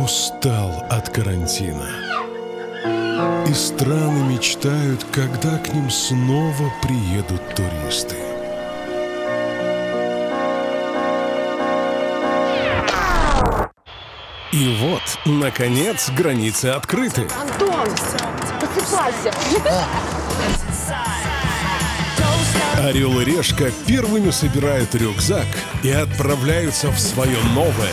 устал от карантина. И страны мечтают, когда к ним снова приедут туристы. И вот, наконец, границы открыты. Антон, просыпайся. Орел и Решка первыми собирают рюкзак и отправляются в свое новое,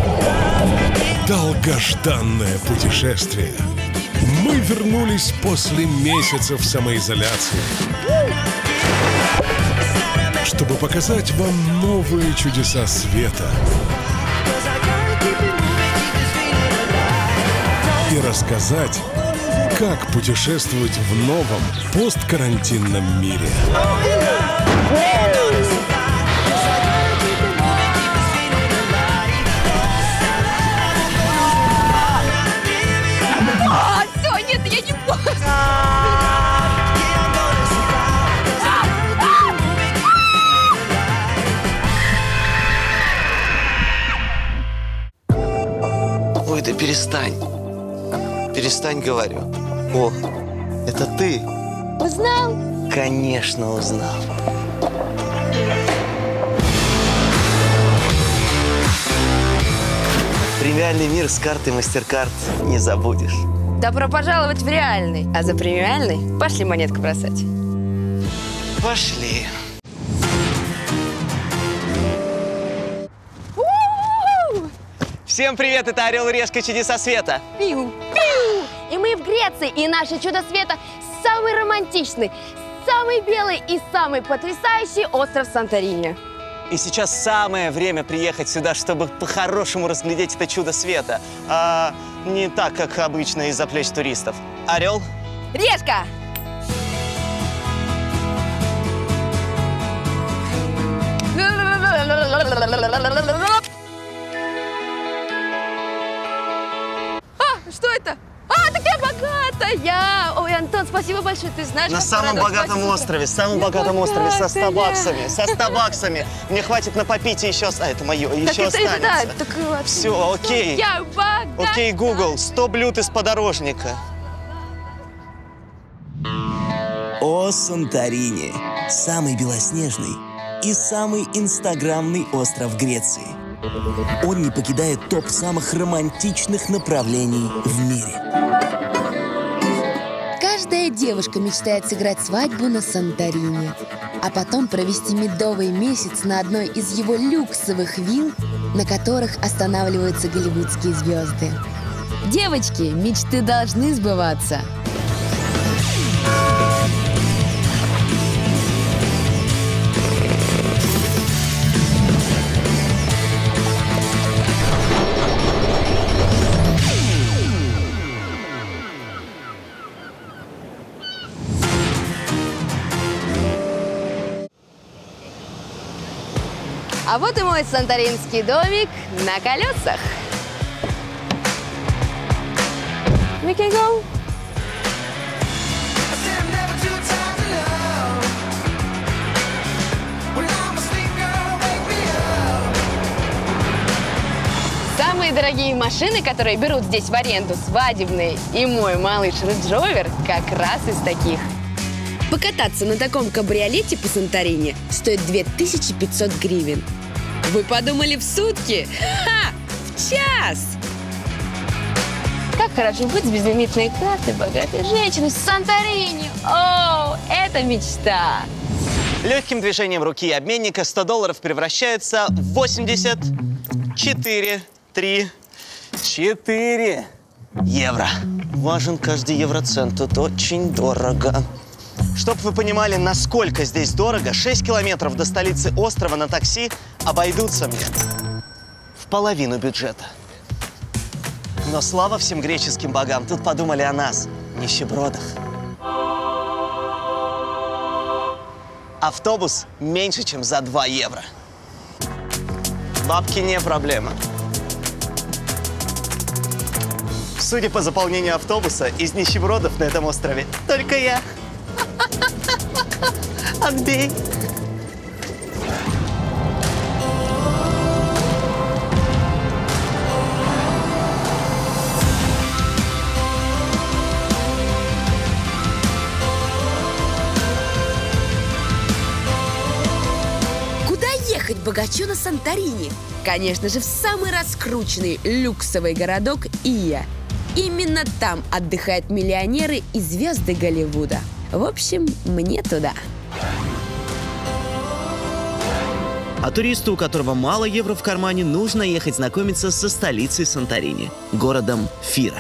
долгожданное путешествие. Мы вернулись после месяцев самоизоляции, чтобы показать вам новые чудеса света и рассказать, как путешествовать в новом посткарантинном мире. Все, нет, я не могу. Ой, да перестань. Перестань, говорю. О, это ты? Узнал? Конечно, узнал. Премиальный мир с картой MasterCard не забудешь. Добро пожаловать в реальный. А за премиальный пошли монетку бросать. Пошли. Всем привет, это Орел и Решка Чудеса Света. Пиу, пиу. И мы в Греции, и наше чудо света самый романтичный, самый белый и самый потрясающий остров Санторини. И сейчас самое время приехать сюда, чтобы по-хорошему разглядеть это чудо света. А не так, как обычно, из-за плеч туристов. Орел? Решка! Что это? Так я богатая! Ой, Антон, спасибо большое, ты знаешь, На самом богатом острове, самом богатом острове, со 100 баксами, со 100 баксами. Мне хватит на попить и еще... А, это мое, еще останется. Все, окей. Я богатая. Окей, Google, 100 блюд из подорожника. О, Санторини! Самый белоснежный и самый инстаграмный остров Греции. Он не покидает топ самых романтичных направлений в мире. Каждая девушка мечтает сыграть свадьбу на Санторини, а потом провести медовый месяц на одной из его люксовых вилл, на которых останавливаются голливудские звезды. Девочки, мечты должны сбываться. А вот и мой санторинский домик на колесах. We can go. Самые дорогие машины, которые берут здесь в аренду, свадебные, и мой малыш Range Rover как раз из таких. Покататься на таком кабриолете по Санторини стоит 2500 гривен. Вы подумали в сутки? Ха! В час! Как хорошо быть с безлимитной картой богатой женщины с Санторини! О, это мечта! Легким движением руки обменника 100 долларов превращаются в 84, 3, 4 евро. Важен каждый евроцент, тут очень дорого. Чтоб вы понимали, насколько здесь дорого, 6 километров до столицы острова на такси обойдутся мне в половину бюджета. Но слава всем греческим богам, тут подумали о нас, нищебродах. Автобус меньше, чем за 2 евро. Бабки не проблема. Судя по заполнению автобуса, из нищебродов на этом острове только я. Отбей. поехать богачу на Санторини? Конечно же, в самый раскрученный люксовый городок Иа. Именно там отдыхают миллионеры и звезды Голливуда. В общем, мне туда. А туристу, у которого мало евро в кармане, нужно ехать знакомиться со столицей Санторини, городом Фира.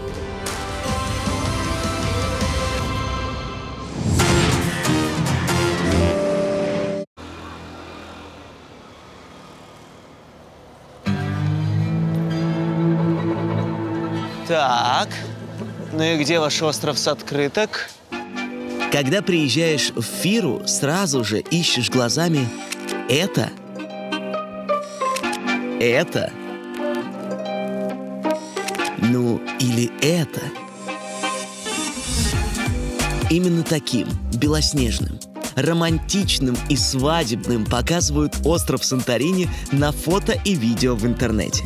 Так, ну и где ваш остров с открыток? Когда приезжаешь в Фиру, сразу же ищешь глазами это, ну или это. Именно таким, белоснежным, романтичным и свадебным показывают остров Санторини на фото и видео в интернете.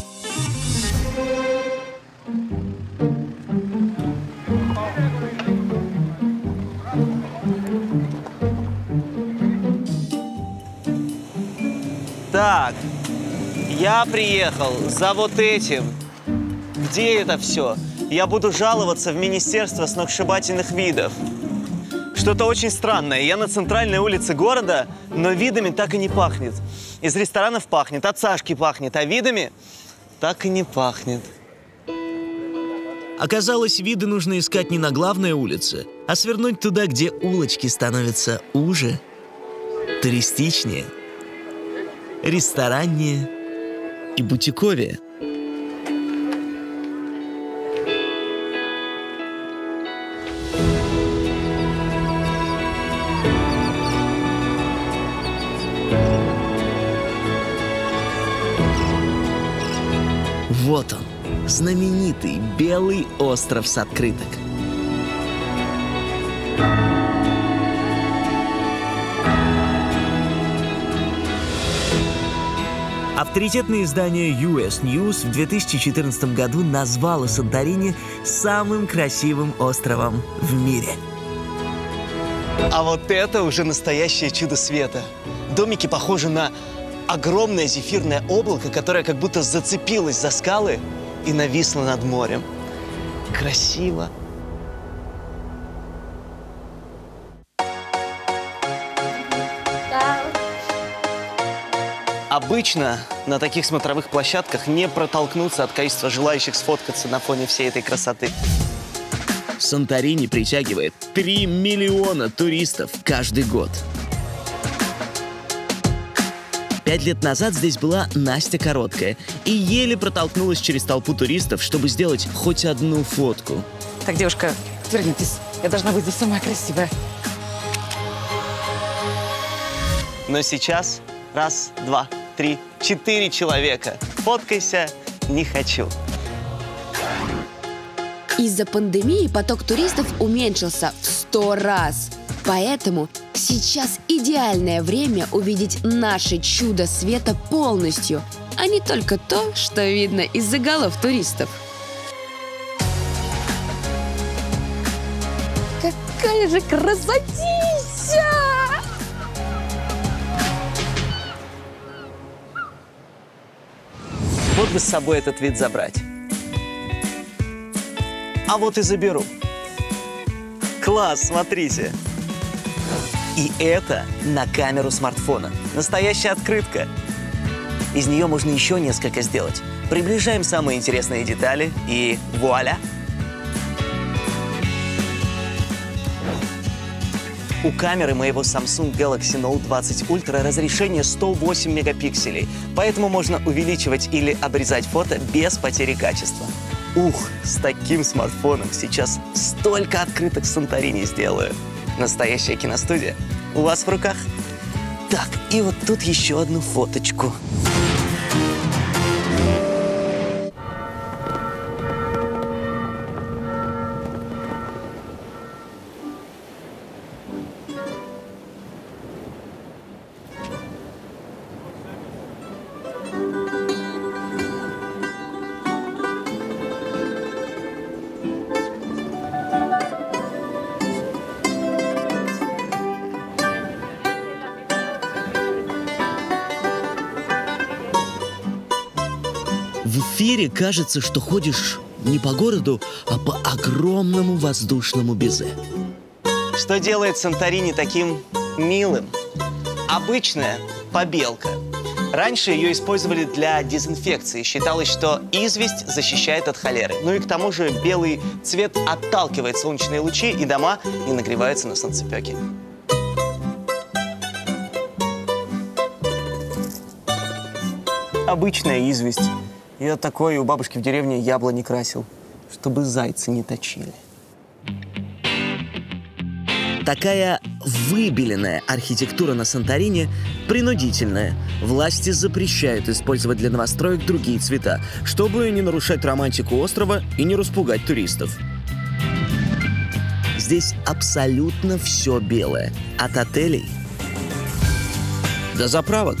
Так, я приехал за вот этим. Где это все? Я буду жаловаться в Министерство сногсшибательных видов. Что-то очень странное. Я на центральной улице города, но видами так и не пахнет. Из ресторанов пахнет, от Сашки пахнет, а видами так и не пахнет. Оказалось, виды нужно искать не на главной улице, а свернуть туда, где улочки становятся уже, туристичнее, рестораннее и бутиковее. Вот он, знаменитый белый остров с открыток. Авторитетное издание US News в 2014 году назвало Санторини самым красивым островом в мире. А вот это уже настоящее чудо света. Домики похожи на огромное зефирное облако, которое как будто зацепилось за скалы и нависло над морем. Красиво. Обычно на таких смотровых площадках не протолкнуться от количества желающих сфоткаться на фоне всей этой красоты. Санторини притягивает 3 миллиона туристов каждый год. 5 лет назад здесь была Настя Короткая и еле протолкнулась через толпу туристов, чтобы сделать хоть одну фотку. Так, девушка, отвернитесь. Я должна быть здесь самая красивая. Но сейчас 1, 2, 3, 4 человека. Фоткайся, не хочу. Из-за пандемии поток туристов уменьшился в 100 раз. Поэтому сейчас идеальное время увидеть наше чудо света полностью, а не только то, что видно из-за голов туристов. Какая же красотища! Вот бы с собой этот вид забрать. А вот и заберу. Класс, смотрите. И это на камеру смартфона. Настоящая открытка. Из нее можно еще несколько сделать. Приближаем самые интересные детали и вуаля! У камеры моего Samsung Galaxy Note 20 Ultra разрешение 108 мегапикселей, поэтому можно увеличивать или обрезать фото без потери качества. Ух, с таким смартфоном сейчас столько открыток в Санторини сделаю. Настоящая киностудия у вас в руках. Так, и вот тут еще одну фоточку. В эфире кажется, что ходишь не по городу, а по огромному воздушному безе. Что делает Санторини таким милым? Обычная побелка. Раньше ее использовали для дезинфекции. Считалось, что известь защищает от холеры. Ну и к тому же белый цвет отталкивает солнечные лучи, и дома не нагреваются на солнцепеке. Обычная известь. Я такой у бабушки в деревне яблони красил, чтобы зайцы не точили. Такая выбеленная архитектура на Санторини принудительная. Власти запрещают использовать для новостроек другие цвета, чтобы не нарушать романтику острова и не распугать туристов. Здесь абсолютно все белое. От отелей до заправок.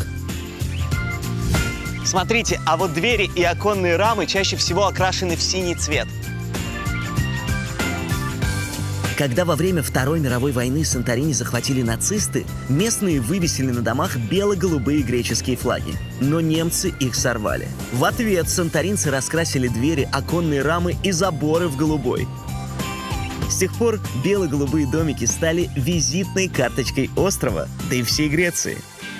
Смотрите, а вот двери и оконные рамы чаще всего окрашены в синий цвет. Когда во время Второй мировой войны Санторини захватили нацисты, местные вывесили на домах бело-голубые греческие флаги. Но немцы их сорвали. В ответ санторинцы раскрасили двери, оконные рамы и заборы в голубой. С тех пор бело-голубые домики стали визитной карточкой острова, да и всей Греции.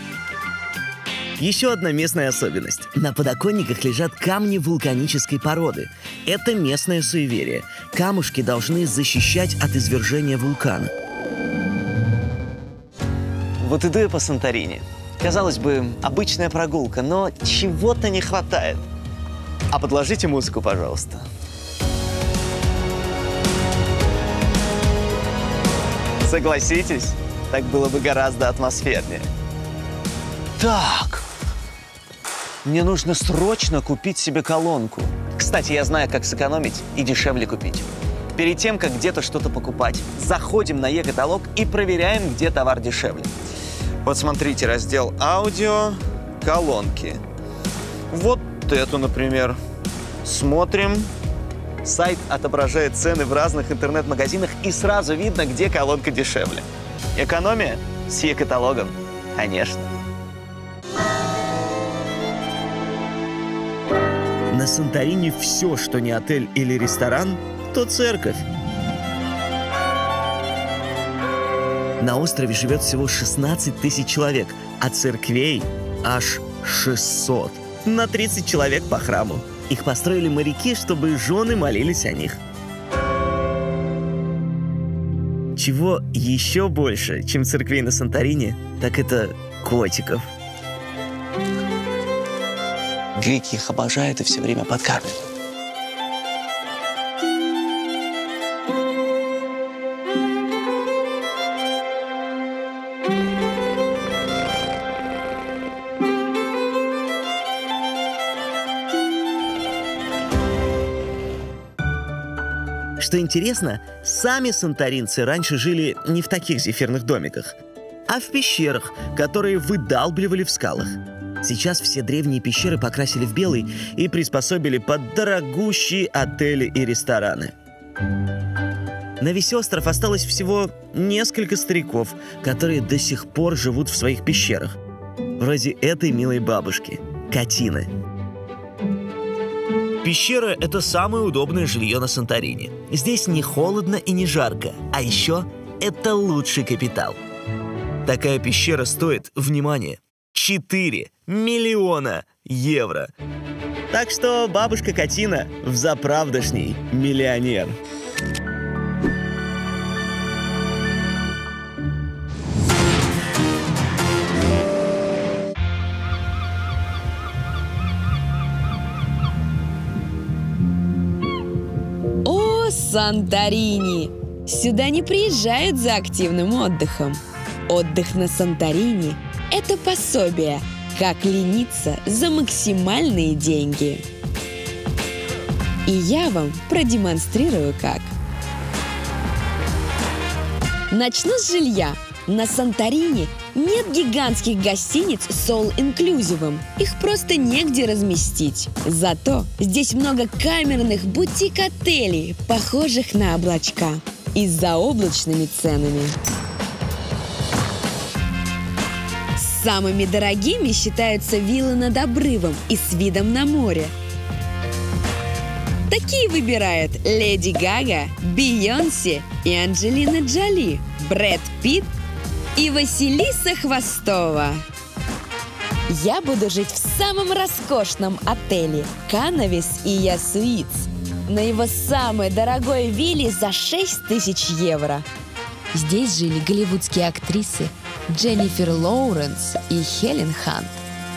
Еще одна местная особенность. На подоконниках лежат камни вулканической породы. Это местное суеверие. Камушки должны защищать от извержения вулкана. Вот иду я по Санторини. Казалось бы, обычная прогулка, но чего-то не хватает. А подложите музыку, пожалуйста. Согласитесь, так было бы гораздо атмосфернее. Так, мне нужно срочно купить себе колонку. Кстати, я знаю, как сэкономить и дешевле купить. Перед тем, как где-то что-то покупать, заходим на e-каталог и проверяем, где товар дешевле. Вот смотрите, раздел «Аудио», «Колонки». Вот эту, например. Смотрим. Сайт отображает цены в разных интернет-магазинах, и сразу видно, где колонка дешевле. Экономия с e-каталогом, конечно. На Санторини все, что не отель или ресторан, то церковь. На острове живет всего 16 тысяч человек, а церквей аж 600. На 30 человек по храму. Их построили моряки, чтобы жены молились о них. Чего еще больше, чем церквей на Санторини, так это котиков. Греки их обожают и все время подкармливают. Что интересно, сами санторинцы раньше жили не в таких зефирных домиках, а в пещерах, которые выдалбливали в скалах. Сейчас все древние пещеры покрасили в белый и приспособили под дорогущие отели и рестораны. На весь остров осталось всего несколько стариков, которые до сих пор живут в своих пещерах. Вроде этой милой бабушки, Катины. Пещера – это самое удобное жилье на Санторини. Здесь не холодно и не жарко, а еще это лучший капитал. Такая пещера стоит, внимание, 4 миллиона евро. Так что бабушка Катина взаправдошний миллионер. О, Санторини! Сюда не приезжают за активным отдыхом. Отдых на Санторини – это пособие, как лениться за максимальные деньги. И я вам продемонстрирую, как. Начну с жилья. На Санторини нет гигантских гостиниц с all-inclusive. Их просто негде разместить. Зато здесь много камерных бутик-отелей, похожих на облачка, и с заоблачными ценами. Самыми дорогими считаются виллы над обрывом и с видом на море. Такие выбирают Леди Гага, Бейонсе и Анджелина Джоли, Брэд Питт и Василиса Хвостова. Я буду жить в самом роскошном отеле Канавис и Ясуитс на его самой дорогой вилле за 6000 евро. Здесь жили голливудские актрисы Дженнифер Лоуренс и Хелен Хант.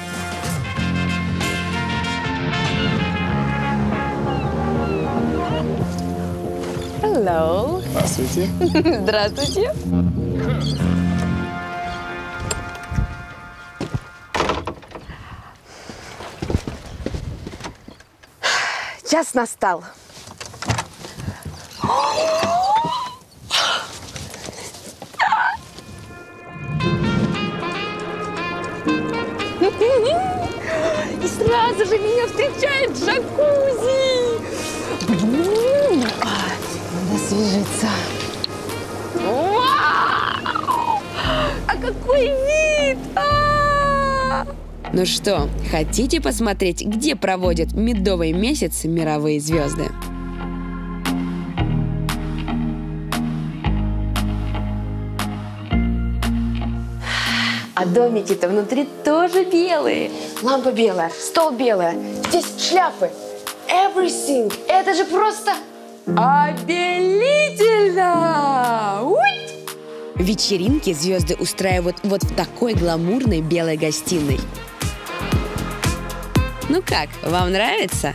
Hello. Здравствуйте. Здравствуйте. Час настал. И сразу же меня встречает джакузи. Надо освежиться. Вау! А какой вид! Ну что, хотите посмотреть, где проводят медовый месяц мировые звезды? А домики-то внутри тоже белые. Лампа белая, стол белая, здесь шляпы. Everything. Это же просто обелительно! Уй! Вечеринки звезды устраивают вот в такой гламурной белой гостиной. Ну как, вам нравится?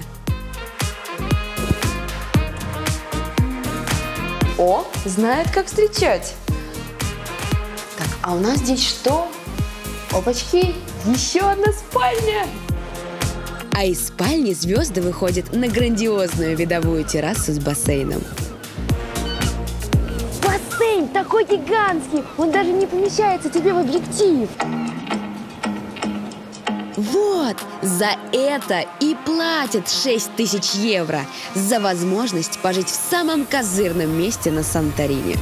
О, знают, как встречать. Так, а у нас здесь что? Опачки, еще одна спальня. А из спальни звезды выходят на грандиозную видовую террасу с бассейном. Бассейн такой гигантский, он даже не помещается тебе в объектив. Вот, за это и платят 6000 евро за возможность пожить в самом козырном месте на Санторини.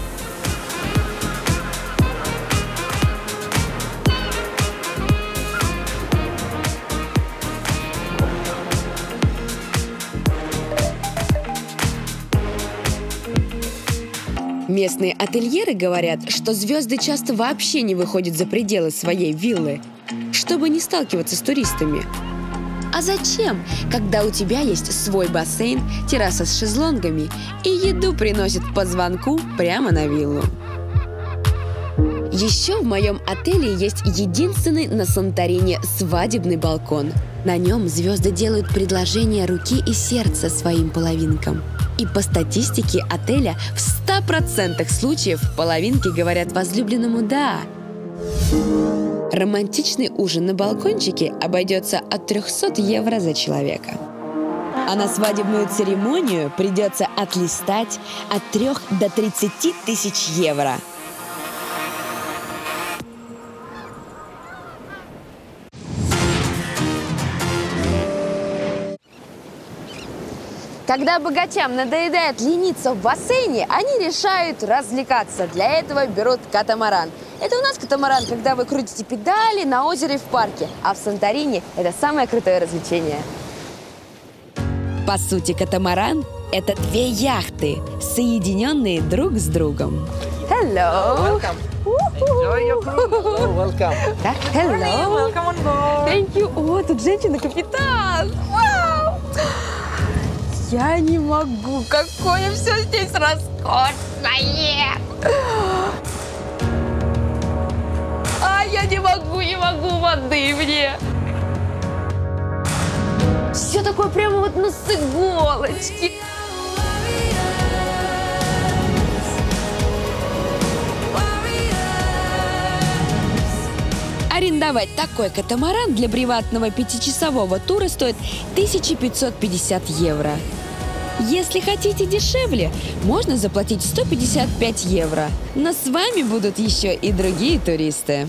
Местные ательеры говорят, что звезды часто вообще не выходят за пределы своей виллы, чтобы не сталкиваться с туристами. А зачем, когда у тебя есть свой бассейн, терраса с шезлонгами и еду приносят по звонку прямо на виллу? Еще в моем отеле есть единственный на Санторини свадебный балкон. На нем звезды делают предложение руки и сердца своим половинкам. И по статистике отеля в 100% случаев половинки говорят возлюбленному «да». Романтичный ужин на балкончике обойдется от 300 евро за человека. А на свадебную церемонию придется отлистать от 3 до 30 тысяч евро. Когда богачам надоедает лениться в бассейне, они решают развлекаться. Для этого берут катамаран. Это у нас катамаран, когда вы крутите педали на озере в парке. А в Санторини это самое крутое развлечение. По сути, катамаран – это 2 яхты, соединенные друг с другом. Hello! Welcome. Enjoy your cruise. Oh, welcome. Да? Hello! Welcome on board. Thank you! О, тут женщина-капитан! Вау! Я не могу, какое все здесь роскошное! А я не могу воды мне! Все такое прямо вот на с иголочки. Арендовать такой катамаран для приватного 5-часового тура стоит 1550 евро. Если хотите дешевле, можно заплатить 155 евро. Но с вами будут еще и другие туристы.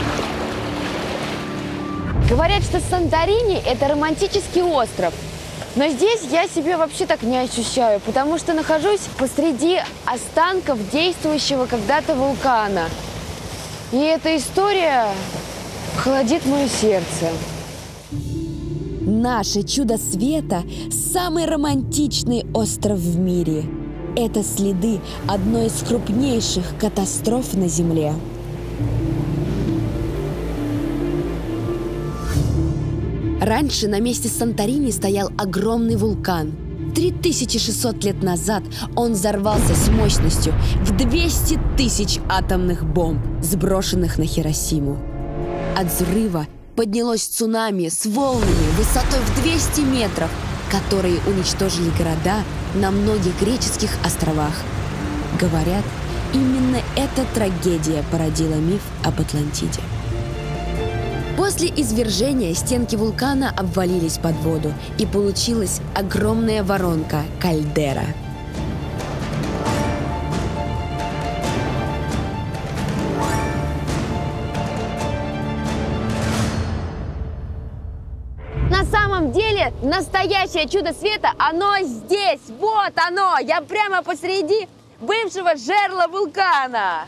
Говорят, что Санторини – это романтический остров. Но здесь я себя вообще так не ощущаю, потому что нахожусь посреди останков действующего когда-то вулкана. И эта история холодит мое сердце. Наше чудо света – самый романтичный остров в мире. Это следы одной из крупнейших катастроф на Земле. Раньше на месте Санторини стоял огромный вулкан. 3600 лет назад он взорвался с мощностью в 200 тысяч атомных бомб, сброшенных на Хиросиму. От взрыва поднялось цунами с волнами высотой в 200 метров, которые уничтожили города на многих греческих островах. Говорят, именно эта трагедия породила миф об Атлантиде. После извержения стенки вулкана обвалились под воду, и получилась огромная воронка – кальдера. На самом деле, настоящее чудо света, оно здесь, вот оно! Я прямо посреди бывшего жерла вулкана!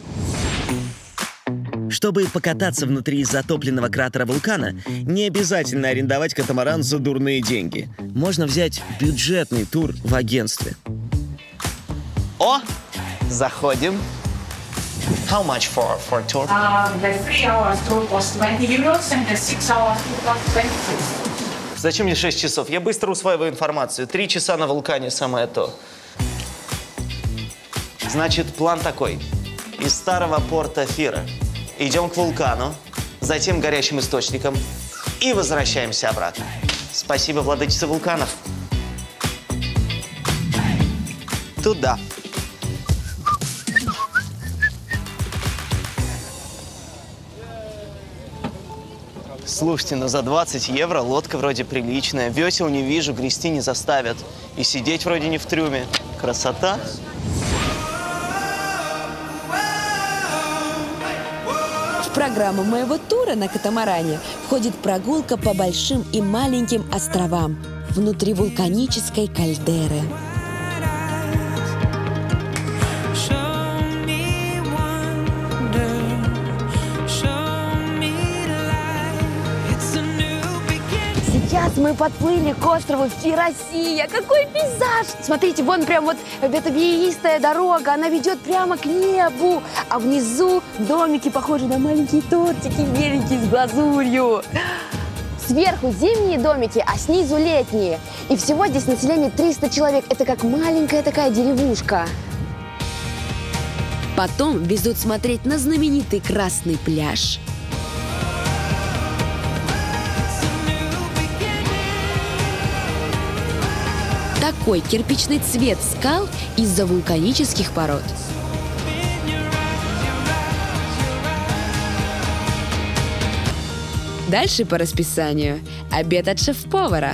Чтобы покататься внутри затопленного кратера вулкана, не обязательно арендовать катамаран за дурные деньги. Можно взять бюджетный тур в агентстве. О, заходим. How much for tour? The 3 hours tour costs 20 euros and the 6 hours tour costs 20. Зачем мне 6 часов? Я быстро усваиваю информацию. 3 часа на вулкане самое то. Значит, план такой. Из старого порта Фира идем к вулкану, затем к горячим источникам и возвращаемся обратно. Спасибо, владычица вулканов. Туда. Слушайте, но за 20 евро лодка вроде приличная, весел не вижу, грести не заставят. И сидеть вроде не в трюме. Красота. В программу моего тура на катамаране входит прогулка по большим и маленьким островам внутри вулканической кальдеры. Сейчас мы подплыли к острову Фиросия. Какой пейзаж! Смотрите, вон прям вот эта веистая дорога, она ведет прямо к небу. А внизу домики похожи на маленькие тортики, беленькие с глазурью. Сверху зимние домики, а снизу летние. И всего здесь население 300 человек. Это как маленькая такая деревушка. Потом везут смотреть на знаменитый Красный пляж. Такой кирпичный цвет скал из-за вулканических пород. Дальше по расписанию обед от шеф-повара.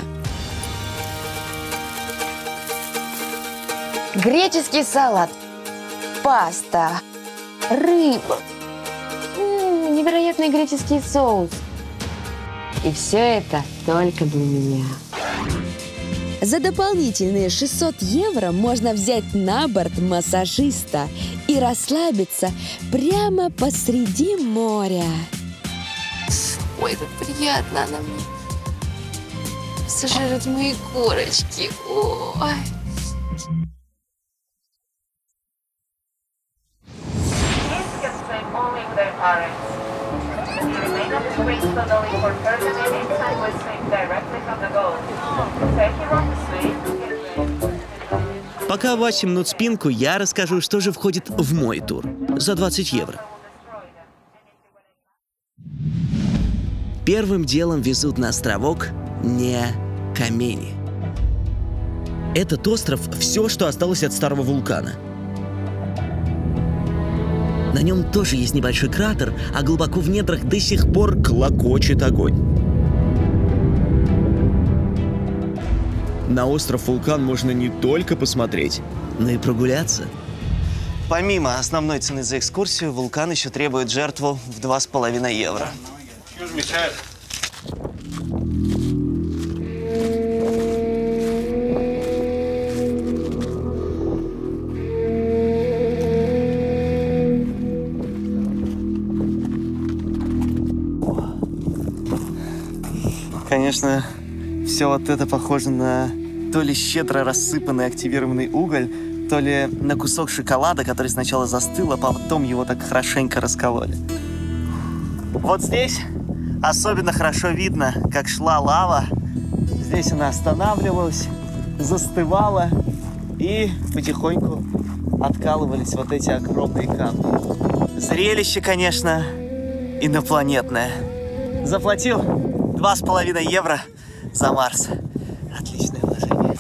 Греческий салат, паста, рыба, невероятный греческий соус. И все это только для меня. За дополнительные 600 евро можно взять на борт массажиста и расслабиться прямо посреди моря. Ой, как приятно она мне. Сожрет мои корочки. Ой. Пока Вася мнут спинку, я расскажу, что же входит в мой тур за 20 евро. Первым делом везут на островок Неокамени. Этот остров – все, что осталось от старого вулкана. На нем тоже есть небольшой кратер, а глубоко в недрах до сих пор клокочет огонь. На остров Вулкан можно не только посмотреть, но и прогуляться. Помимо основной цены за экскурсию, вулкан еще требует жертву в 2,5 евро. конечно, все вот это похоже на то ли щедро рассыпанный активированный уголь, то ли на кусок шоколада, который сначала застыл, а потом его так хорошенько раскололи. Вот здесь особенно хорошо видно, как шла лава. Здесь она останавливалась, застывала, и потихоньку откалывались вот эти огромные камни. Зрелище, конечно, инопланетное. Заплатил 2,5 евро за Марс. Отличное вложение.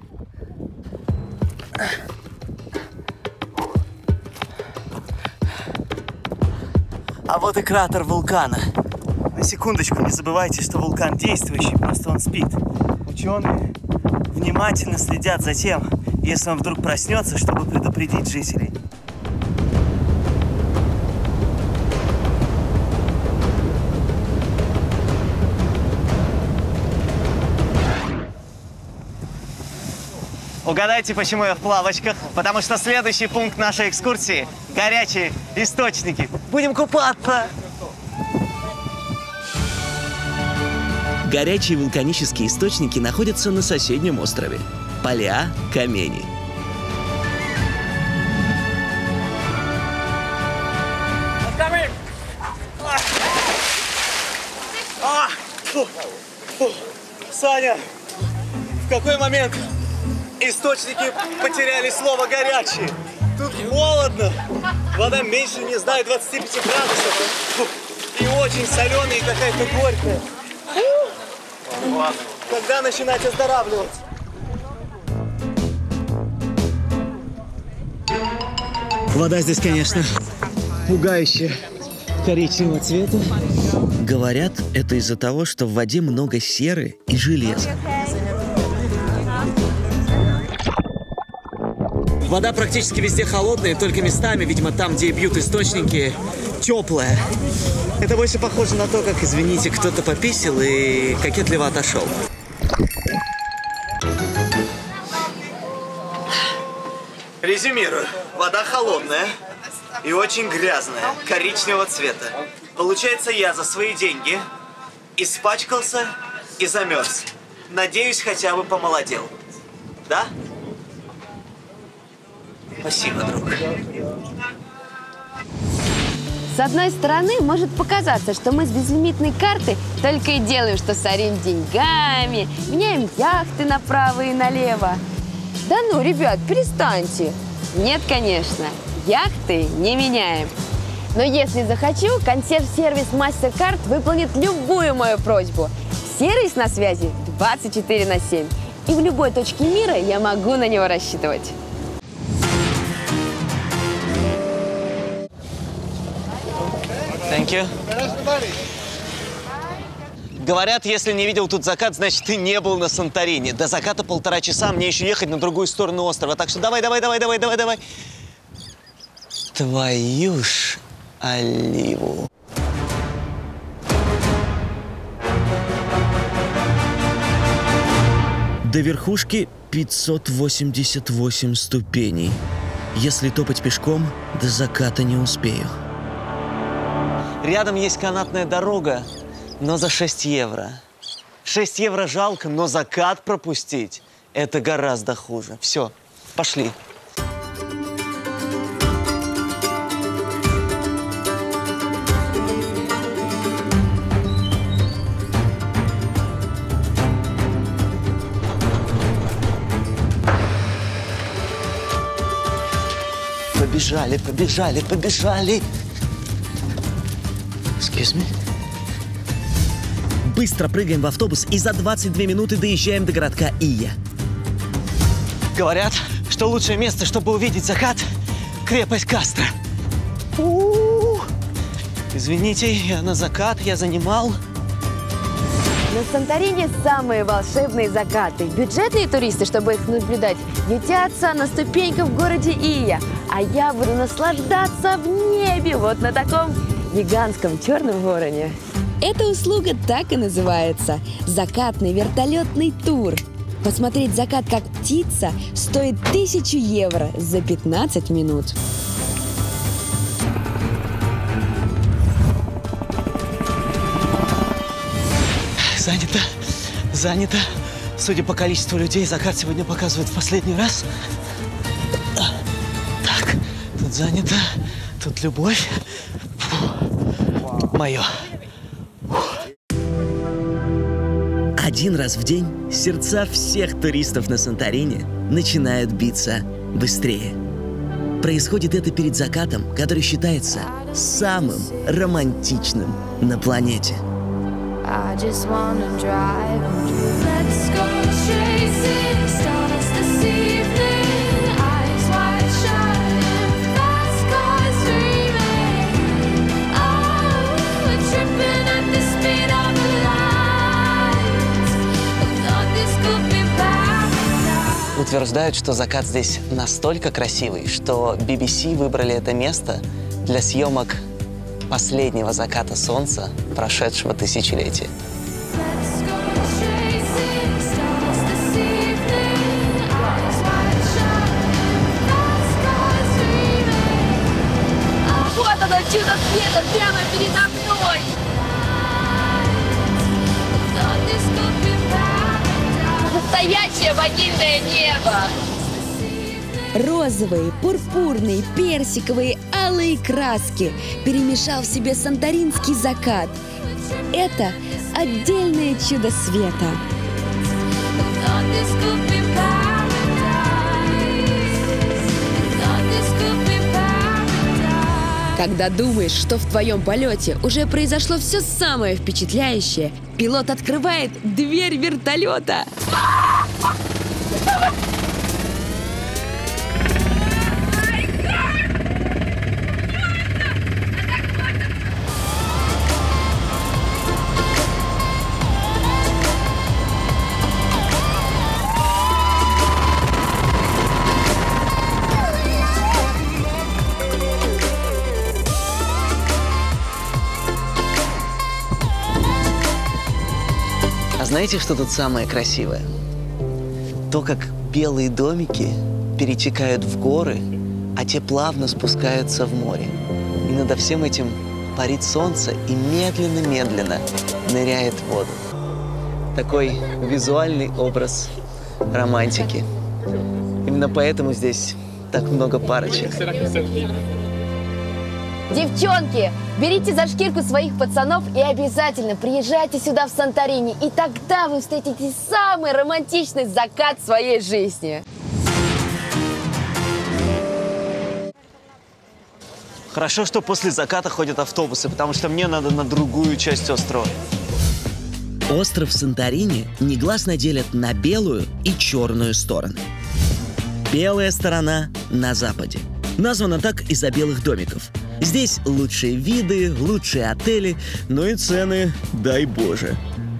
А вот и кратер вулкана. На секундочку, не забывайте, что вулкан действующий, просто он спит. Ученые внимательно следят за тем, если он вдруг проснется, чтобы предупредить жителей. Угадайте, почему я в плавочках? Потому что следующий пункт нашей экскурсии – горячие источники. Будем купаться! Горячие вулканические источники находятся на соседнем острове. Поля Камени. Саня, в какой момент источники потеряли слово «горячие»? Тут холодно, вода меньше, не знаю, 25 градусов. И очень соленая, и какая-то горькая. Когда начинать оздоравливать? Вода здесь, конечно, пугающая, коричневого цвета. Говорят, это из-за того, что в воде много серы и железа. Вода практически везде холодная, только местами, видимо, там, где бьют источники, теплая. Это больше похоже на то, как, извините, кто-то пописал и кокетливо отошел. Резюмирую. Вода холодная и очень грязная, коричневого цвета. Получается, я за свои деньги испачкался и замерз. Надеюсь, хотя бы помолодел. Да? Спасибо, друг. С одной стороны, может показаться, что мы с безлимитной карты только и делаем, что сорим деньгами, меняем яхты направо и налево. Да ну, ребят, перестаньте. Нет, конечно, яхты не меняем. Но если захочу, консьерж-сервис MasterCard выполнит любую мою просьбу. Сервис на связи 24/7. И в любой точке мира я могу на него рассчитывать. Thank you. Говорят, если не видел тут закат, значит, ты не был на Санторини. До заката 1,5 часа, мне еще ехать на другую сторону острова. Так что давай. Твою ж оливу. До верхушки 588 ступеней. Если топать пешком, до заката не успею. Рядом есть канатная дорога, но за 6 евро. 6 евро жалко, но закат пропустить – это гораздо хуже. Все, пошли. Побежали. Excuse me? Быстро прыгаем в автобус и за 22 минуты доезжаем до городка Ия. Говорят, что лучшее место, чтобы увидеть закат – крепость Кастро. Извините, я на закат, я занимал. На Санторини самые волшебные закаты. Бюджетные туристы, чтобы их наблюдать, ютятся на ступеньках в городе Ия. А я буду наслаждаться в небе, вот на таком гигантском черном вороне. Эта услуга так и называется – закатный вертолетный тур. Посмотреть закат как птица стоит 1000 евро за 15 минут. Занято. занято. Судя по количеству людей, закат сегодня показывают в последний раз. Так, тут занято, тут любовь. Фу. Мое. Один раз в день сердца всех туристов на Санторини начинают биться быстрее. Происходит это перед закатом, который считается самым романтичным на планете. Утверждают, что закат здесь настолько красивый, что BBC выбрали это место для съемок последнего заката солнца прошедшего тысячелетия. Вот оно, чудо света, прямо передо мной! Настоящее ванильное небо! Розовые, пурпурные, персиковые, алые краски перемешал в себе санторинский закат. Это отдельное чудо света. Когда думаешь, что в твоем полете уже произошло все самое впечатляющее, пилот открывает дверь вертолета. А знаете, что тут самое красивое? То, как белые домики перетекают в горы, а те плавно спускаются в море. И над всем этим парит солнце и медленно-медленно ныряет в воду. Такой визуальный образ романтики. Именно поэтому здесь так много парочек. Девчонки, берите за шкирку своих пацанов и обязательно приезжайте сюда в Санторини. И тогда вы встретите самый романтичный закат в своей жизни. Хорошо, что после заката ходят автобусы, потому что мне надо на другую часть острова. Остров Санторини негласно делят на белую и черную стороны. Белая сторона на западе. Названа так из-за белых домиков. Здесь лучшие виды, лучшие отели, но и цены, дай боже.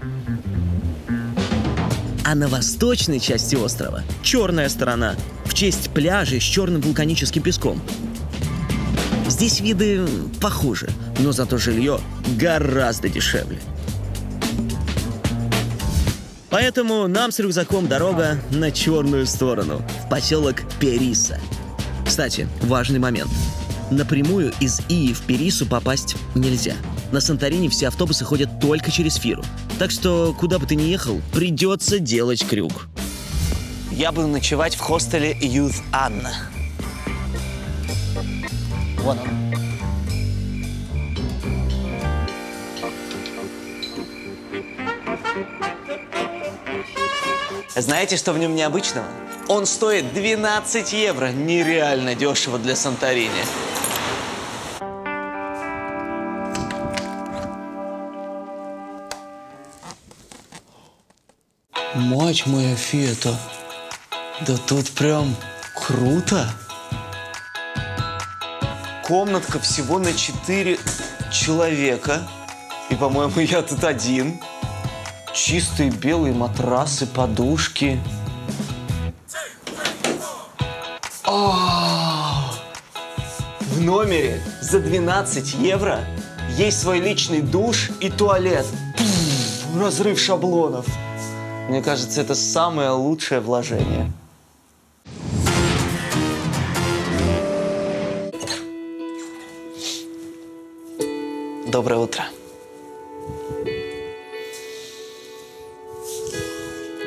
А на восточной части острова черная сторона, в честь пляжей с черным вулканическим песком. Здесь виды похуже, но зато жилье гораздо дешевле. Поэтому нам с рюкзаком дорога на черную сторону, в поселок Периса. Кстати, важный момент. Напрямую из Ии в Перису попасть нельзя. На Санторини все автобусы ходят только через Фиру. Так что, куда бы ты ни ехал, придется делать крюк. Я буду ночевать в хостеле Youth Anna. Вон он. Знаете, что в нем необычного? Он стоит 12 евро. Нереально дешево для Санторини. Мать моя Фета, да тут прям круто. Комнатка всего на 4 человека. И, по-моему, я тут один. Чистые белые матрасы, подушки. В номере за 12 евро есть свой личный душ и туалет. Разрыв шаблонов. Мне кажется, это самое лучшее вложение. Доброе утро.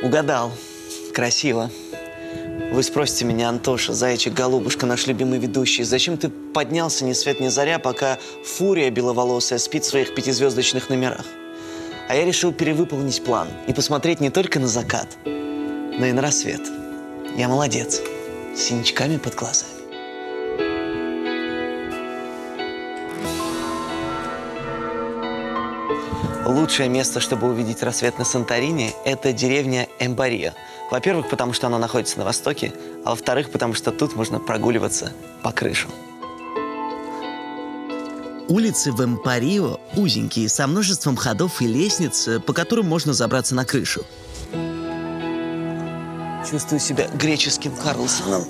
Угадал. Красиво. Вы спросите меня, Антоша, зайчик, голубушка, наш любимый ведущий, зачем ты поднялся ни свет ни заря, пока фурия беловолосая спит в своих 5-звездочных номерах? А я решил перевыполнить план и посмотреть не только на закат, но и на рассвет. Я молодец. С синячками под глазами. Лучшее место, чтобы увидеть рассвет на Санторини, это деревня Эмбария. Во-первых, потому что она находится на востоке, а во-вторых, потому что тут можно прогуливаться по крышам. Улицы в Эмпарио узенькие, со множеством ходов и лестниц, по которым можно забраться на крышу. Чувствую себя греческим Карлсоном.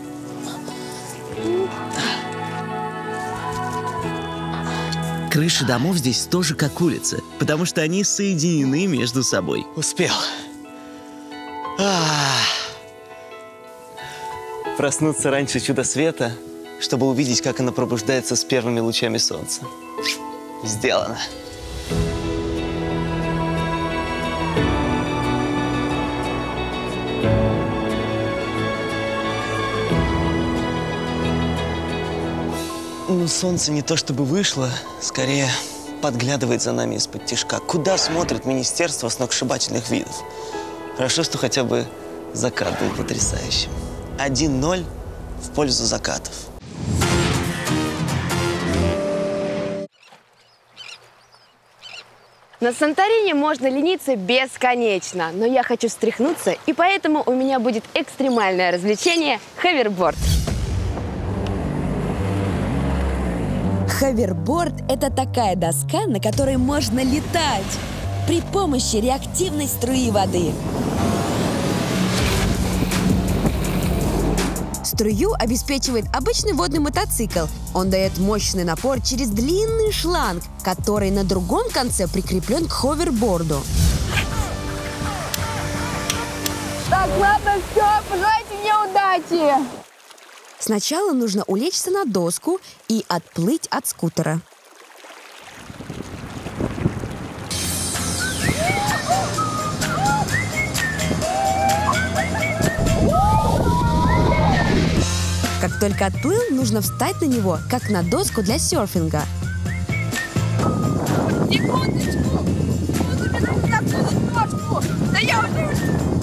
Крыши домов здесь тоже как улицы, потому что они соединены между собой. Успел. Проснуться раньше чуда света, чтобы увидеть, как оно пробуждается с первыми лучами солнца. Сделано. Ну, солнце не то чтобы вышло, скорее подглядывает за нами из-под тишка. Куда смотрит Министерство сногсшибательных видов? Хорошо, что хотя бы закат был потрясающим. 1-0 в пользу закатов. На Санторини можно лениться бесконечно, но я хочу встряхнуться, и поэтому у меня будет экстремальное развлечение – ховерборд. Ховерборд – это такая доска, на которой можно летать при помощи реактивной струи воды. Струю обеспечивает обычный водный мотоцикл. Он дает мощный напор через длинный шланг, который на другом конце прикреплен к ховерборду. Так, ладно, все, пожелайте мне удачи! Сначала нужно улечься на доску и отплыть от скутера. Как только отплыл, нужно встать на него, как на доску для серфинга. Секундочку! Да я уже...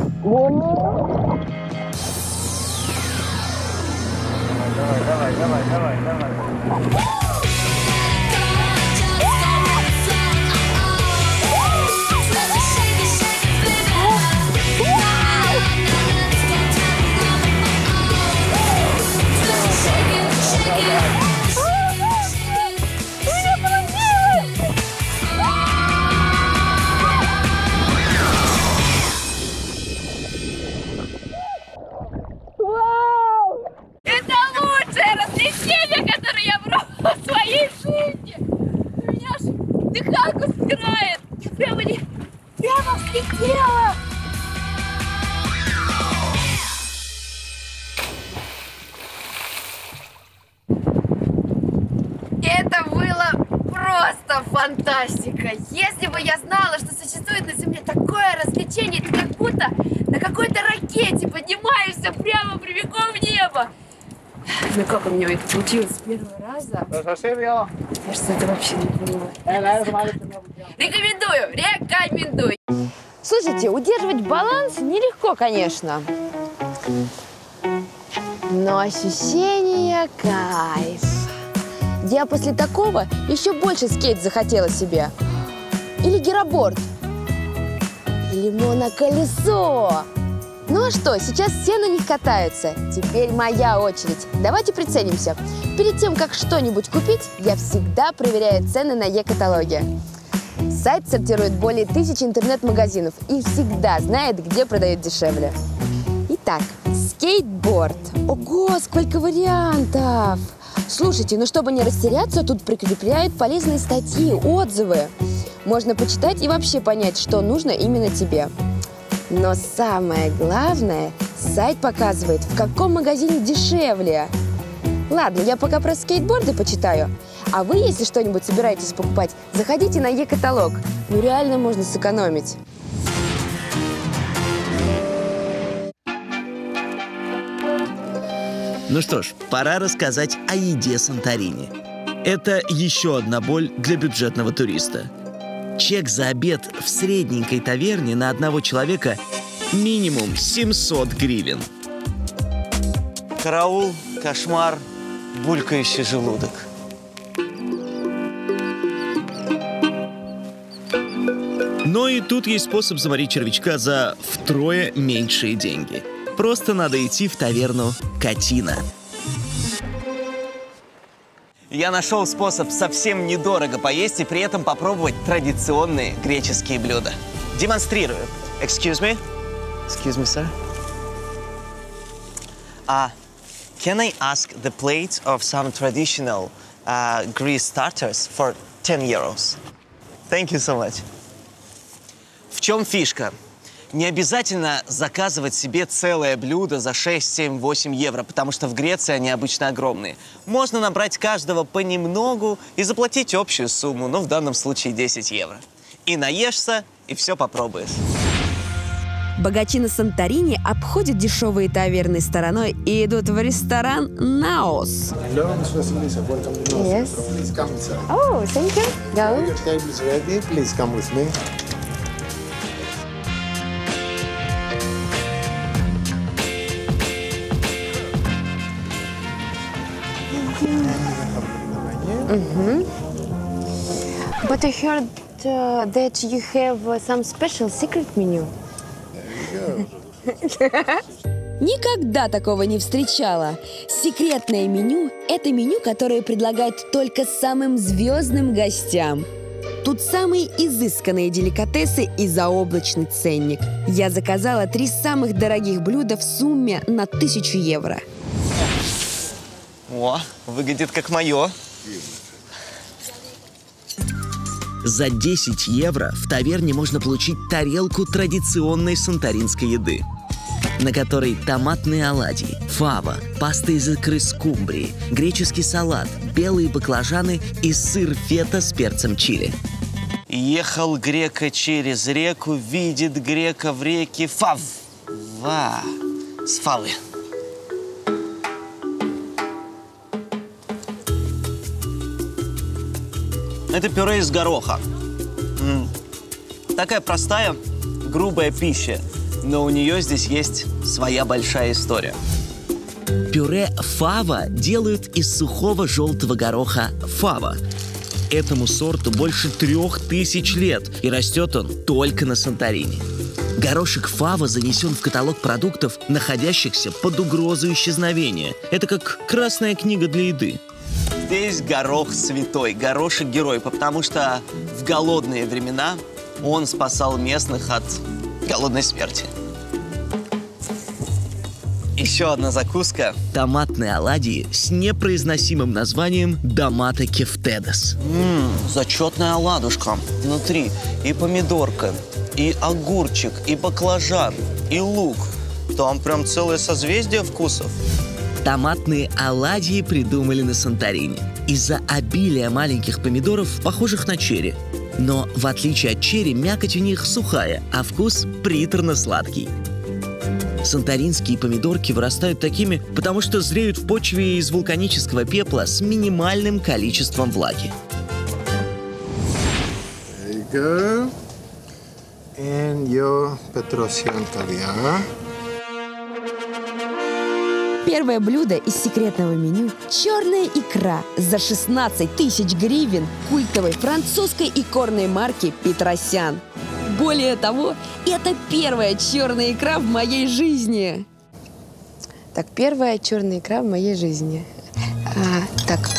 Давай. Дыхалку спирает! Я прямо взлетела! Это было просто фантастика! Если бы я знала, что существует на Земле такое развлечение, ты как будто на какой-то ракете поднимаешься прямиком в небо! Ну как у меня это получилось с первого раза? Кажется, это вообще не понимаю. Рекомендую! Слушайте, удерживать баланс нелегко, конечно. Но ощущение кайф. Я после такого еще больше скейт захотела себе. Или гироборд. Или моноколесо. Ну а что, сейчас все на них катаются. Теперь моя очередь. Давайте приценимся. Перед тем, как что-нибудь купить, я всегда проверяю цены на Е-каталоге. Сайт сортирует более 1000 интернет-магазинов и всегда знает, где продают дешевле. Итак, скейтборд. Ого, сколько вариантов! Слушайте, ну чтобы не растеряться, тут прикрепляют полезные статьи, отзывы. Можно почитать и вообще понять, что нужно именно тебе. Но самое главное, сайт показывает, в каком магазине дешевле. Ладно, я пока про скейтборды почитаю. А вы, если что-нибудь собираетесь покупать, заходите на Е-каталог. Ну реально можно сэкономить. Ну что ж, пора рассказать о еде Санторини. Это еще одна боль для бюджетного туриста. Чек за обед в средненькой таверне на одного человека минимум 700 гривен. Караул, кошмар, булькающий желудок. Но и тут есть способ заварить червячка за втрое меньшие деньги. Просто надо идти в таверну «Катина». Я нашел способ совсем недорого поесть и при этом попробовать традиционные греческие блюда. Демонстрирую. Excuse me? Excuse me, sir? Can I ask the plate of some traditional Greek starters for 10 euros? Thank you so much. В чем фишка? Не обязательно заказывать себе целое блюдо за 6, 7, 8 евро, потому что в Греции они обычно огромные. Можно набрать каждого понемногу и заплатить общую сумму, но в данном случае 10 евро. И наешься, и все попробуешь. Богачи на Санторини обходят дешевые таверны стороной и идут в ресторан «Наос». Hello, Miss Vasilisa. Welcome to North. Yes. Please come inside. Oh, thank you. Go. Your table is ready. Please come with me. But I heard that you have some special secret menu. Никогда такого не встречала. Секретное меню – это меню, которое предлагают только самым звездным гостям. Тут самые изысканные деликатесы и заоблачный ценник. Я заказала 3 самых дорогих блюда в сумме на 1000 евро. О, выглядит как мое. За 10 евро в таверне можно получить тарелку традиционной санторинской еды, на которой томатные оладьи, фава, паста из икры скумбрии, греческий салат, белые баклажаны и сыр фета с перцем чили. Ехал грека через реку, видит грека в реке фав. С фавы. Это пюре из гороха. Такая простая, грубая пища, но у нее здесь есть своя большая история. Пюре фава делают из сухого желтого гороха фава. Этому сорту больше 3000 лет, и растет он только на Санторини. Горошек фава занесен в каталог продуктов, находящихся под угрозой исчезновения. Это как красная книга для еды. Здесь горох святой, горошек герой, потому что в голодные времена он спасал местных от голодной смерти. Еще одна закуска. Томатные оладьи с непроизносимым названием «домато кефтедес». Зачетная оладушка. Внутри и помидорка, и огурчик, и баклажан, и лук. Там прям целое созвездие вкусов. Томатные оладьи придумали на Санторини из-за обилия маленьких помидоров, похожих на черри. Но в отличие от черри, мякоть у них сухая, а вкус приторно-сладкий. Санторинские помидорки вырастают такими, потому что зреют в почве из вулканического пепла с минимальным количеством влаги. There you go. And your Petrosian caviar. Первое блюдо из секретного меню – черная икра за 16 тысяч гривен культовой французской икорной марки «Петросян». Более того, это первая черная икра в моей жизни. Так, первая черная икра в моей жизни. Так.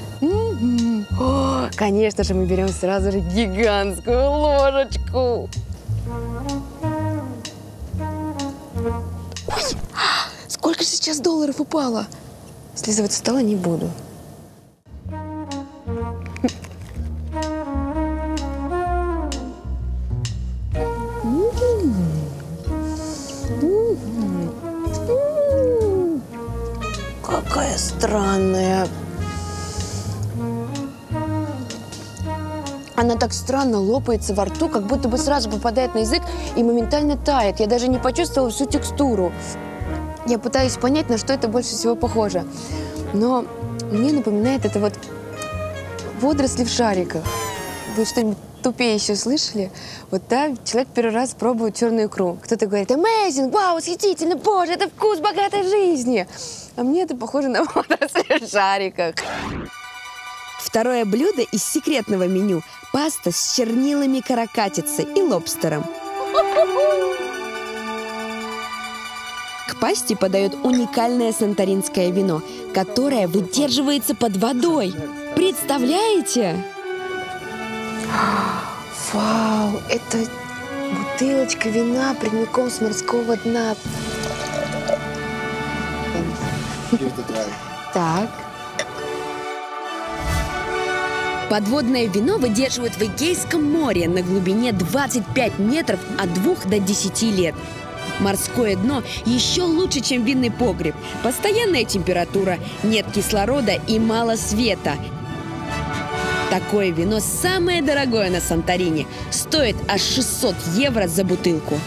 О, конечно же, мы берем сразу же гигантскую ложечку. Ой, сколько же сейчас долларов упало? Слизывать со стола не буду. Какая странная. Она так странно лопается во рту, как будто бы сразу попадает на язык и моментально тает. Я даже не почувствовала всю текстуру. Я пытаюсь понять, на что это больше всего похоже. Но мне напоминает это вот водоросли в шариках. Вы что-нибудь тупее еще слышали? Вот там человек первый раз пробует черную икру. Кто-то говорит: amazing, вау, восхитительно, боже, это вкус богатой жизни. А мне это похоже на водоросли в шариках. Второе блюдо из секретного меню – паста с чернилами каракатицы и лобстером. К пасте подают уникальное санторинское вино, которое выдерживается под водой. Представляете? Вау, это бутылочка вина прямиком с морского дна. Так. Подводное вино выдерживают в Эгейском море на глубине 25 метров от 2 до 10 лет. Морское дно еще лучше, чем винный погреб. Постоянная температура, нет кислорода и мало света. Такое вино самое дорогое на Санторини. Стоит аж 600 евро за бутылку.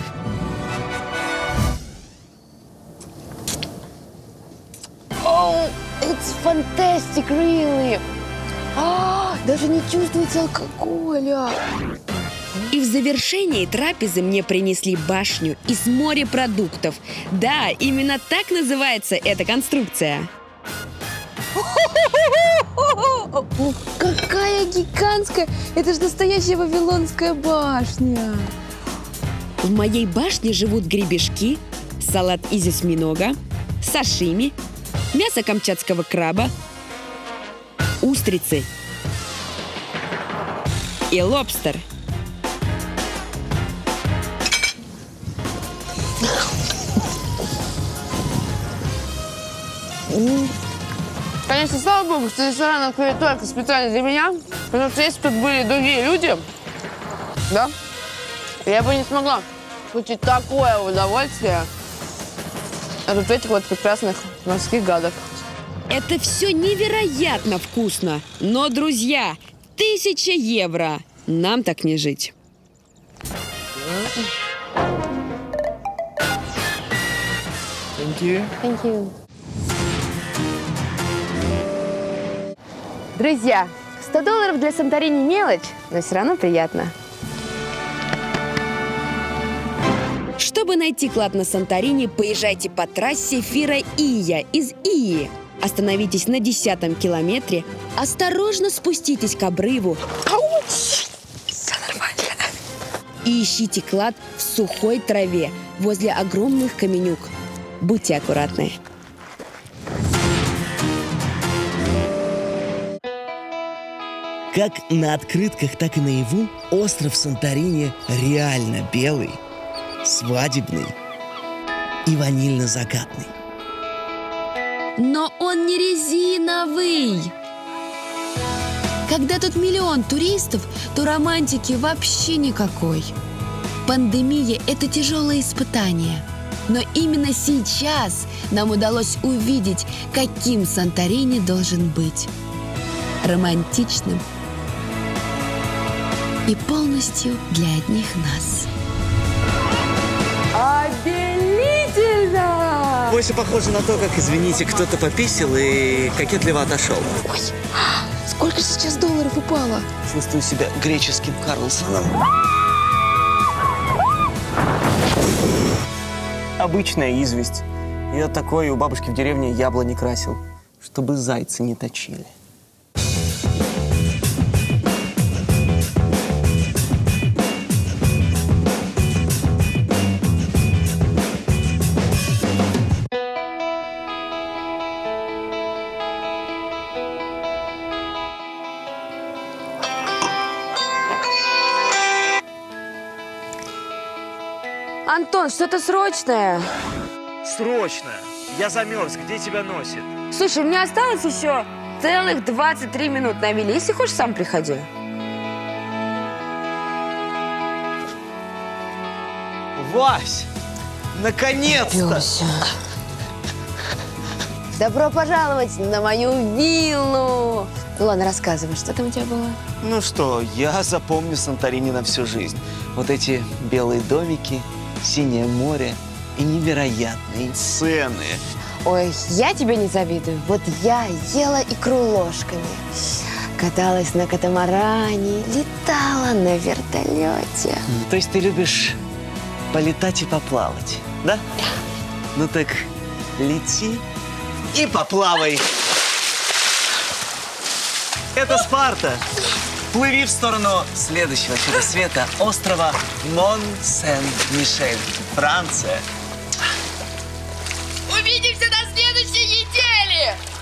Oh, it's fantastic, really. Даже не чувствуется алкоголя. И в завершении трапезы мне принесли башню из морепродуктов. Да, именно так называется эта конструкция. Какая гигантская! Это же настоящая Вавилонская башня. В моей башне живут гребешки, салат из осьминога, сашими, мясо камчатского краба, устрицы и лобстер. Конечно, слава богу, что ресторан открыли только специально для меня, потому что если бы тут были другие люди, да, я бы не смогла получить такое удовольствие от вот этих вот прекрасных морских гадов. Это все невероятно вкусно, но, друзья, 1000 евро. Нам так не жить. Thank you. Thank you. Друзья, 100 долларов для Санторини мелочь, но все равно приятно. Чтобы найти клад на Санторини, поезжайте по трассе Фира-Ия из Ии. Остановитесь на 10-м километре, осторожно спуститесь к обрыву. Все нормально. И ищите клад в сухой траве возле огромных каменюк. Будьте аккуратны. Как на открытках, так и наяву остров Санторини реально белый, свадебный и ванильно-закатный. Но он не резиновый. Когда тут миллион туристов, то романтики вообще никакой. Пандемия – это тяжелое испытание. Но именно сейчас нам удалось увидеть, каким Санторини должен быть. Романтичным и полностью для одних нас. Обелительно! Больше похоже на то, как, извините, кто-то пописал и кокетливо отошел. Ой, сколько сейчас долларов упало? Чувствую себя греческим Карлсоном. Обычная известь. Я такой у бабушки в деревне яблони красил, чтобы зайцы не точили. Антон, что-то срочное. Срочно! Я замерз. Где тебя носит? Слушай, у меня осталось еще целых 23 минут на вилле. Если хочешь, сам приходи. Вась! Наконец-то! Добро пожаловать на мою виллу. Ну ладно, рассказывай, что там у тебя было? Ну что, я запомню Санторини на всю жизнь. Вот эти белые домики, синее море, и невероятные цены. Ой, я тебе не завидую. Вот я ела икру ложками, каталась на катамаране, летала на вертолете. То есть ты любишь полетать и поплавать, да? Ну так лети и поплавай. Это Спарта. Плыви в сторону следующего чуда света, острова Мон-Сен-Мишель, Франция. Увидимся на следующей неделе!